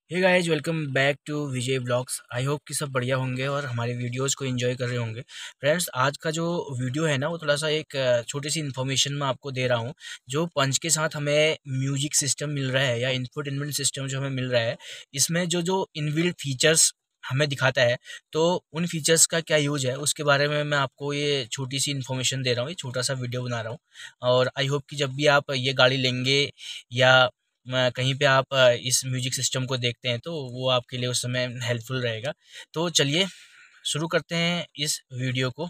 Hey guys, welcome back to Vijay blogs. I hope कि सब बढ़िया होंगे और हमारे वीडियोस को एंजॉय कर रहे होंगे। फ्रेंड्स, आज का जो वीडियो है ना, वो थोड़ा सा एक छोटी सी इन्फॉर्मेशन मैं आपको दे रहा हूँ। जो पंच के साथ हमें म्यूजिक सिस्टम मिल रहा है या इंफोटेनमेंट सिस्टम जो हमें मिल रहा है, इसमें जो जो इनबिल्ट फीचर्स हमें दिखाता है, तो उन फीचर्स का क्या यूज है उसके बारे में मैं आपको ये छोटी सी इन्फॉर्मेशन दे रहा हूँ। ये छोटा सा वीडियो बना रहा हूँ और आई होप कि जब भी आप ये गाड़ी लेंगे या कहीं पे आप इस म्यूजिक सिस्टम को देखते हैं तो वो आपके लिए उस समय हेल्पफुल रहेगा। तो चलिए शुरू करते हैं इस वीडियो को।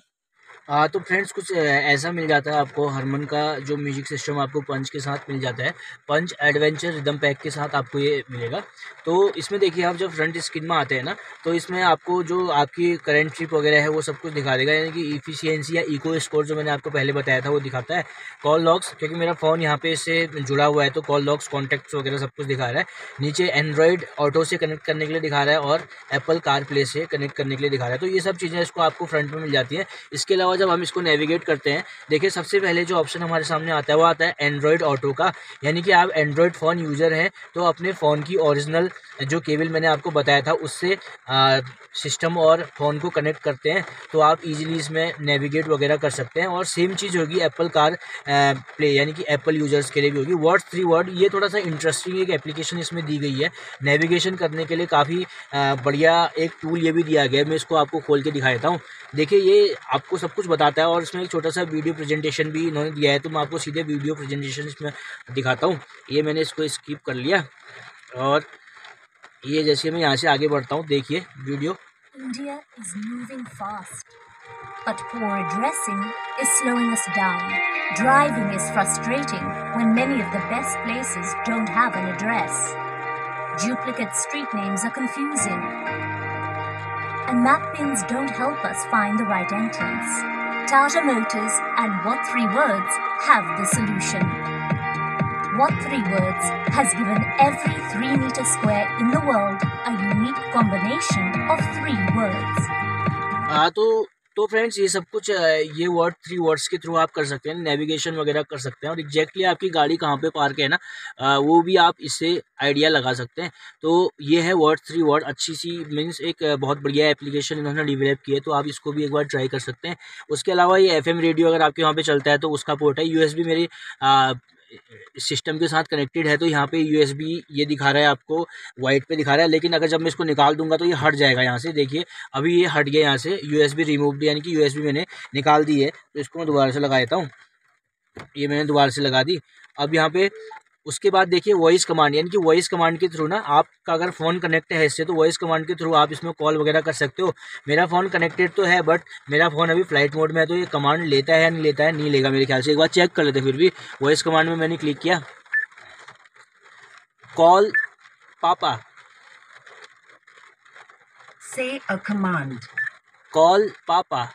तो फ्रेंड्स, कुछ ऐसा मिल जाता है आपको। हरमन का जो म्यूजिक सिस्टम आपको पंच के साथ मिल जाता है। पंच एडवेंचर रिदम पैक के साथ आपको ये मिलेगा। तो इसमें देखिए, आप जब फ्रंट स्क्रीन में आते हैं ना, तो इसमें आपको जो आपकी करंट ट्रिप वगैरह है वो सब कुछ दिखा देगा, यानी कि इफिशियंसी या इको स्कोर जो मैंने आपको पहले बताया था वो दिखाता है। कॉल लॉग्स, क्योंकि मेरा फ़ोन यहाँ पे इससे जुड़ा हुआ है तो कॉल लॉग्स, कॉन्टैक्ट्स वगैरह सब कुछ दिखा रहा है। नीचे एंड्रॉयड ऑटो से कनेक्ट करने के लिए दिखा रहा है और एप्पल कार प्ले से कनेक्ट करने के लिए दिखा रहा है। तो ये सब चीज़ें इसको आपको फ्रंट में मिल जाती हैं। इसके अलावा जब हम इसको नेविगेट करते हैं, देखिए सबसे पहले जो ऑप्शन हमारे सामने आता है वो आता है एंड्रॉयड ऑटो का। यानी कि आप एंड्रॉयड फ़ोन यूज़र हैं तो अपने फ़ोन की ओरिजिनल जो केबल मैंने आपको बताया था उससे सिस्टम और फ़ोन को कनेक्ट करते हैं तो आप इजीली इसमें नेविगेट वगैरह कर सकते हैं। और सेम चीज़ होगी एप्पल कार प्ले, यानी कि एप्पल यूज़र्स के लिए भी होगी। वर्ड 3 वर्ड, ये थोड़ा सा इंटरेस्टिंग एक एप्लीकेशन इसमें दी गई है नेविगेशन करने के लिए। काफ़ी बढ़िया एक टूल ये भी दिया गया है। मैं इसको आपको खोल के दिखा देता हूँ। देखिए, ये आपको सब कुछ बताता है और इसमें एक छोटा सा वीडियो प्रेजेंटेशन भी इन्होंने दिया है, तो मैं आपको सीधे वीडियो प्रेजेंटेशन इसमें दिखाता हूँ। ये मैंने इसको स्किप कर लिया और ये जैसे मैं यहाँ से आगे बढ़ता हूँ, देखिए video. India is moving fast, but poor addressing is slowing us down. Driving is frustrating when many of the best places don't have an address. Duplicate street names are confusing, and map pins don't help us find the right entrance. Tata Motors and What 3 Words have the solution. What 3 Words has given every 3 meter square in the world a unique combination of 3 words. तो friends, ये सब कुछ ये word 3 words के through आप कर सकते हैं, नेविगेशन वगैरह कर सकते हैं और एग्जैक्टली आपकी गाड़ी कहाँ पे पार्क है ना, वो भी आप इससे आइडिया लगा सकते हैं। तो ये है वर्ड 3 वर्ड, अच्छी सी मीन्स एक बहुत बढ़िया एप्लीकेशन इन्होंने डेवलप की है, तो आप इसको भी एक बार ट्राई कर सकते हैं। उसके अलावा ये FM रेडियो अगर आपके वहाँ पे चलता है तो उसका पोर्ट है। USB मेरी सिस्टम के साथ कनेक्टेड है, तो यहाँ पे USB ये दिखा रहा है आपको, वाइट पे दिखा रहा है। लेकिन अगर जब मैं इसको निकाल दूंगा तो ये हट जाएगा यहाँ से। देखिए अभी ये हट गया यहाँ से, USB रिमूव्ड, यानी कि USB मैंने निकाल दी है। तो इसको मैं दोबारा से लगा देता हूँ। ये मैंने दोबारा से लगा दी। अब यहाँ पे उसके बाद देखिए वॉइस कमांड, यानी कि वॉइस कमांड के थ्रू ना, आपका अगर फ़ोन कनेक्ट है इससे तो वॉइस कमांड के थ्रू आप इसमें कॉल वगैरह कर सकते हो। मेरा फ़ोन कनेक्टेड तो है बट मेरा फ़ोन अभी फ्लाइट मोड में है, तो ये कमांड लेता है या नहीं लेता है, नहीं लेगा मेरे ख्याल से। एक बार चेक कर लेते। फिर भी वॉइस कमांड में मैंने क्लिक किया, कॉल पापा, Say a command. कॉल पापा।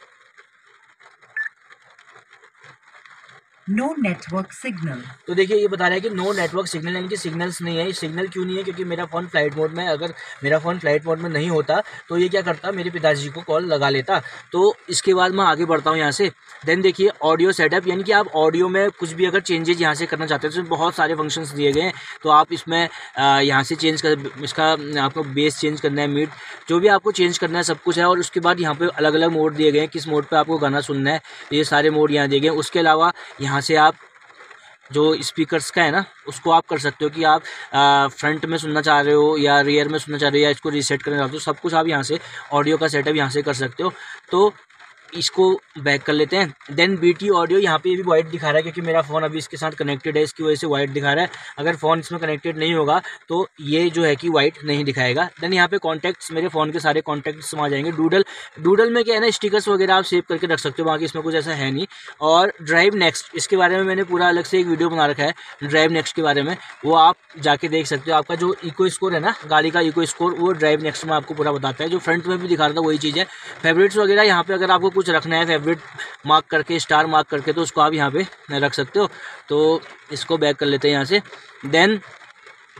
No network signal. तो देखिए ये बता रहा है कि नो नेटवर्क सिग्नल, यानी कि सिग्नल्स नहीं है। सिग्नल क्यों नहीं है? क्योंकि मेरा फ़ोन फ्लाइट मोड में है। अगर मेरा फ़ोन फ्लाइट मोड में नहीं होता तो ये क्या करता, मेरे पिताजी को कॉल लगा लेता। तो इसके बाद मैं आगे बढ़ता हूँ यहाँ से। देन देखिए ऑडियो सेटअप, यानी कि आप ऑडियो में कुछ भी अगर चेंजेज यहाँ से करना चाहते हैं तो इसमें बहुत सारे फंक्शंस दिए गए हैं। तो आप इसमें यहाँ से चेंज कर, इसका आपको बेस चेंज करना है, मिड, जो भी आपको चेंज करना है सब कुछ है। और उसके बाद यहाँ पे अलग अलग मोड दिए गए हैं, किस मोड पे आपको गाना सुनना है, ये सारे मोड यहाँ दिए गए हैं। उसके अलावा यहाँ से आप जो स्पीकर्स का है ना, उसको आप कर सकते हो कि आप फ्रंट में सुनना चाह रहे हो या रियर में सुनना चाह रहे हो या इसको रीसेट करना चाहते हो, सब कुछ आप यहाँ से ऑडियो का सेटअप यहाँ से कर सकते हो। तो इसको बैक कर लेते हैं। देन BT ऑडियो, यहाँ पे भी वाइट दिखा रहा है क्योंकि मेरा फ़ोन अभी इसके साथ कनेक्टेड है, इसकी वजह से वाइट दिखा रहा है। अगर फ़ोन इसमें कनेक्टेड नहीं होगा तो ये जो है कि वाइट नहीं दिखाएगा। देन यहाँ पे कॉन्टैक्ट्स, मेरे फ़ोन के सारे कॉन्टैक्ट्स आ जाएंगे। डूडल में क्या है ना, स्टिकर्स वगैरह आप सेव करके रख सकते हो, बाकी इसमें कुछ ऐसा है नहीं। और ड्राइव नेक्स्ट, इसके बारे में मैंने पूरा अलग से एक वीडियो बना रखा है ड्राइव नेक्स्ट के बारे में, वो आप जाके देख सकते हो। आपका जो इको स्कोर है ना, गाड़ी का इको स्कोर, वो ड्राइव नेक्स्ट में आपको पूरा बताता है। जो फ्रंट में भी दिखा रहा था वही चीज़ है। फेवरेट्स वगैरह यहाँ पे अगर आपको कुछ रखना है, फेवरेट मार्क करके, स्टार मार्क करके, तो उसको आप यहाँ पे रख सकते हो। तो इसको बैक कर लेते हैं यहाँ से। देन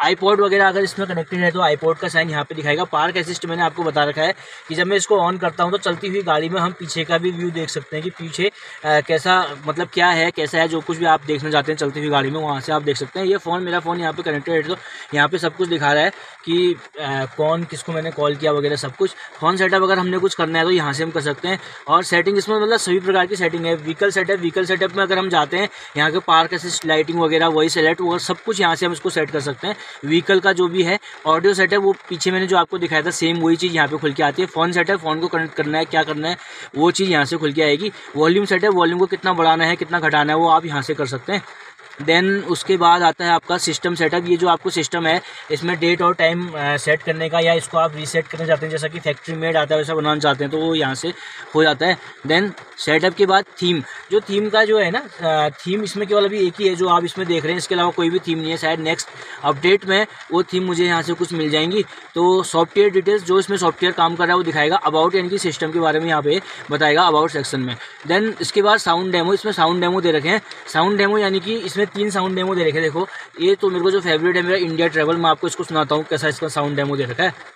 आईपॉड वगैरह अगर इसमें कनेक्टेड है तो आईपॉड का साइन यहाँ पे दिखाएगा। पार्क असिस्ट मैंने आपको बता रखा है कि जब मैं इसको ऑन करता हूँ तो चलती हुई गाड़ी में हम पीछे का भी व्यू देख सकते हैं कि पीछे कैसा मतलब क्या है कैसा है, जो कुछ भी आप देखना चाहते हैं चलती हुई गाड़ी में वहाँ से आप देख सकते हैं। ये फ़ोन मेरा फ़ोन यहाँ पे कनेक्टेड है तो यहाँ पे सब कुछ दिखा रहा है कि कौन किसको मैंने कॉल किया वगैरह सब कुछ। फ़ोन सेटअप अगर हमने कुछ करना है तो यहाँ से हम कर सकते हैं। और सेटिंग इसमें मतलब सभी प्रकार की सेटिंग है। व्हीकल सेटअप में अगर हम जाते हैं यहाँ के पार्क असिस्ट, लाइटिंग वगैरह, वही सेलेक्ट वगैरह सब कुछ यहाँ से हम इसको सेट कर सकते हैं। व्हीकल का जो भी है ऑडियो सेटअप वो पीछे मैंने जो आपको दिखाया था सेम वही चीज़ यहाँ पे खुल के आती है। फ़ोन सेटअप, फ़ोन को कनेक्ट करना है क्या करना है वो चीज़ यहाँ से खुल के आएगी। वॉल्यूम सेटअप, वॉल्यूम को कितना बढ़ाना है कितना घटाना है वो आप यहाँ से कर सकते हैं। देन उसके बाद आता है आपका सिस्टम सेटअप। ये जो आपको सिस्टम है इसमें डेट और टाइम सेट करने का, या इसको आप रीसेट करना चाहते हैं जैसा कि फैक्ट्री मेड आता है वैसा बनाना चाहते हैं तो वो यहाँ से हो जाता है। देन सेटअप के बाद थीम, जो थीम का जो है ना थीम इसमें केवल अभी एक ही है जो आप इसमें देख रहे हैं, इसके अलावा कोई भी थीम नहीं है। शायद नेक्स्ट अपडेट में वो थीम मुझे यहाँ से कुछ मिल जाएंगी। तो सॉफ्टवेयर डिटेल्स, जो इसमें सॉफ्टवेयर काम कर रहा है वो दिखाएगा। अबाउट यानी कि सिस्टम के बारे में यहाँ पे बताएगा अबाउट सेक्शन में। देन इसके बाद साउंड डेमो, इसमें साउंड डेमो दे रखे हैं। साउंड डेमो यानी कि इसमें 3 साउंड डेमो दे रखे हैं। देखो ये तो मेरे को जो फेवरेट है मेरा इंडिया ट्रैवल, मैं आपको इसको सुनाता हूँ कैसा इसका साउंड डेमो दे रखा है।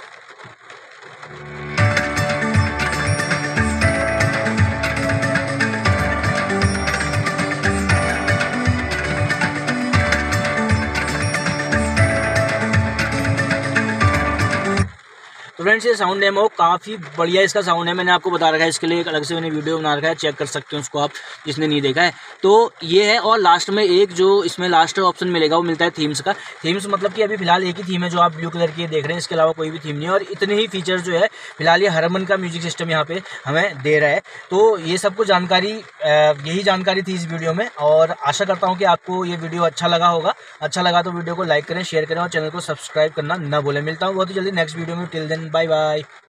तो फ्रेंड्स ये साउंड डेमो काफ़ी बढ़िया इसका साउंड है, मैंने आपको बता रखा है। इसके लिए एक अलग से मैंने वीडियो बना रखा है, चेक कर सकते हैं उसको आप जिसने नहीं देखा है। तो ये है। और लास्ट में एक जो इसमें लास्ट ऑप्शन मिलेगा वो मिलता है थीम्स का। थीम्स मतलब कि अभी फिलहाल एक ही थीम है जो आप ब्लू कलर की देख रहे हैं, इसके अलावा कोई भी थीम नहीं है। और इतने ही फीचर जो है फिलहाल ये हरमन का म्यूजिक सिस्टम यहाँ पे हमें दे रहा है। तो ये सब कुछ जानकारी, यही जानकारी थी इस वीडियो में। और आशा करता हूँ कि आपको ये वीडियो अच्छा लगा होगा। अच्छा लगा तो वीडियो को लाइक करें, शेयर करें और चैनल को सब्सक्राइब करना ना भूलें। मिलता हूँ बहुत ही जल्दी नेक्स्ट वीडियो में। Till then bye bye.